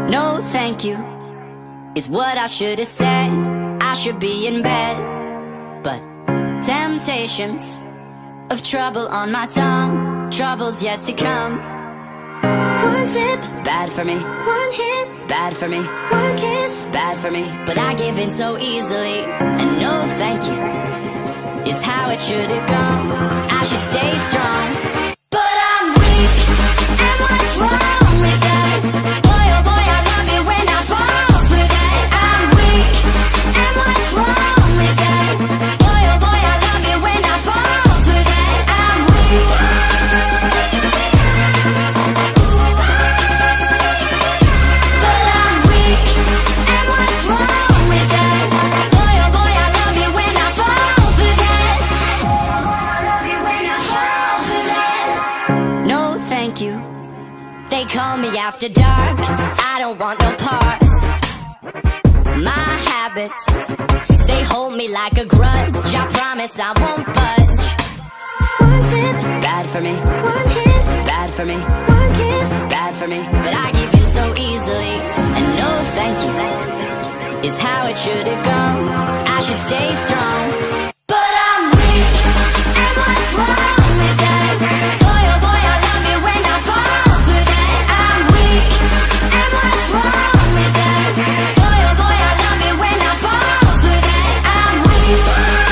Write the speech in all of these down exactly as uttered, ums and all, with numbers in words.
No thank you is what I should have said. I should be in bed, but temptations of trouble on my tongue, trouble's yet to come. One sip, bad for me. One hit, bad for me. One kiss, bad for me. But I give in so easily, and no thank you is how it should have gone. I should stay strong, but I'm weak, and what's wrong with that? Boy oh boy, I love it when I fall for that. I'm weak, and what's wrong with that? Boy oh boy, I love it when I fall for that. I'm weak, but I'm weak, and what's wrong with that? Boy oh boy, I love it when I fall for that. No thank you. They call me after dark, I don't want no part. My habits, they hold me like a grudge. I promise I won't budge. one sip, Bad for me, one hit, bad for me, one kiss, bad for me. But I give in so easily, and no thank you is how it should have gone. I should stay strong, but I'm weak, and what's wrong with that? Boy oh boy, I love it when I fall for that. I'm weak, and what's wrong with that? Boy oh boy, I love it when I fall for that. I'm weak,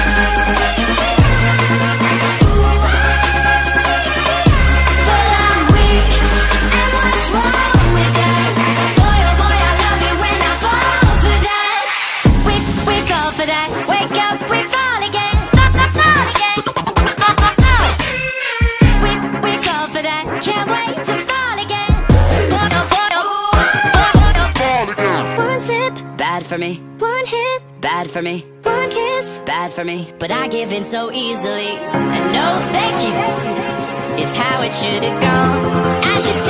but I'm weak, and what's wrong with that? Boy oh boy, I love it when I fall for that. We, we fall for that. Wake up, we fall again. Fall, fall, fall again. Fall, fall, fall. We, we fall for that. Can't wait to fall again. Boy, oh, boy, oh, boy, oh, fall again. one sip, Bad for me, one hit, bad for me, one kiss, bad for me. But I give in so easily, and no thank you is how it should have gone. I should